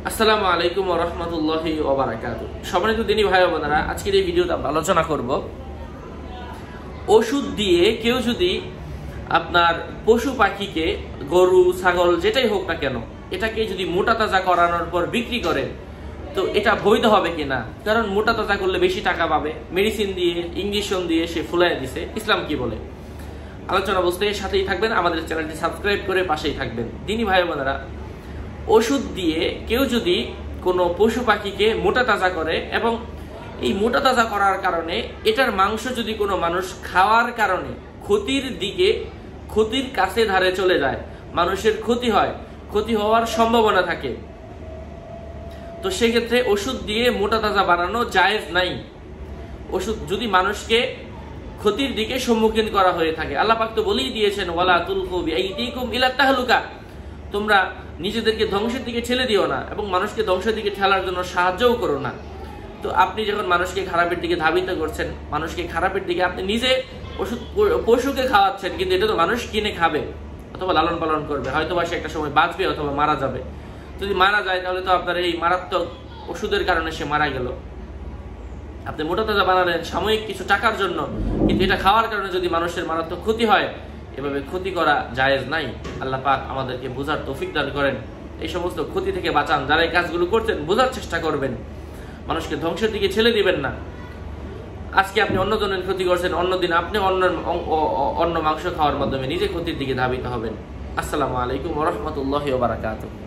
আসসালামু আলাইকুম ওয়া রাহমাতুল্লাহি ওয়া বারাকাতুহু। সম্মানিত দিনী ভাই ও বোনেরা, আজকের এই ভিডিওতে আমরা আলোচনা করব ওষুধ দিয়ে কেউ যদি আপনার পশু পাখিকে, গরু ছাগল যেটাই হোক না কেন, এটাকে যদি মোটা তাজা করানোর পর বিক্রি করে তো এটা বৈধ হবে কিনা। কারণ মোটা তাজা করলে বেশি টাকা পাবে, মেডিসিন দিয়ে ইঞ্জেকশন দিয়ে সে ফুলাইয়া দিছে। ইসলাম কি বলে আলোচনা বুঝতে সাথেই থাকবেন, আমাদের চ্যানেলটি সাবস্ক্রাইব করে পাশেই থাকবেন। দিনী ভাই বোনেরা, ওষুধ দিয়ে কেউ যদি কোনো পশু পাখিকে মোটা তাজা করে এবং এই মোটা তাজা করার কারণে এটার মাংস যদি কোনো মানুষ খাওয়ার কারণে ক্ষতির কাছে ধারে চলে যায়, মানুষের ক্ষতি হয়, ক্ষতি হওয়ার সম্ভাবনা থাকে, তো সেক্ষেত্রে ওষুধ দিয়ে মোটা তাজা বানানো জায়েজ নাই। ওষুধ যদি মানুষকে ক্ষতির দিকে সম্মুখীন করা হয়ে থাকে, আল্লাহ পাক তো বলেই দিয়েছেন, ওয়ালা তুলকু বিআইদিকুম ইলা তাহলুকা, তোমরা নিজেদেরকে ধ্বংসের দিকে ঠেলে দিও না এবং মানুষকে ধ্বংসের দিকে ঠেলার জন্য সাহায্যও করো না। তো আপনি যখন মানুষকে খারাপের দিকে ধাবিত করছেন, মানুষকে খারাপের দিকে, আপনি নিজে ওষুধ পশুকে খাওয়াচ্ছেন, কিন্তু এটা তো মানুষ কিনে খাবে অথবা লালন পালন করবে, হয়তো বা সে একটা সময় বাঁচবে অথবা মারা যাবে। যদি মারা যায় তাহলে তো আপনার এই মারাত্মক ওষুধের কারণে সে মারা গেল। আপনি মোটা তাজা বানালেন সাময়িক কিছু টাকার জন্য, কিন্তু এটা খাওয়ার কারণে যদি মানুষের মারাত্মক ক্ষতি হয়, এভাবে ক্ষতি করা জায়েজ নাই। আল্লাহ পাক আমাদেরকে বোঝার তৌফিক দান করেন, এই সমস্ত ক্ষতি থেকে বাঁচান। যারা এই কাজগুলো করছেন বোঝার চেষ্টা করবেন, মানুষকে ধ্বংসের দিকে ঠেলে দিবেন না। আজকে আপনি অন্যজনের ক্ষতি করছেন, অন্যদিন আপনি অন্য মাংস খাওয়ার মাধ্যমে নিজে ক্ষতির দিকে ধাবিত হবেন। আসসালামু আলাইকুম ওয়া রাহমাতুল্লাহি ওয়া বারাকাতুহু।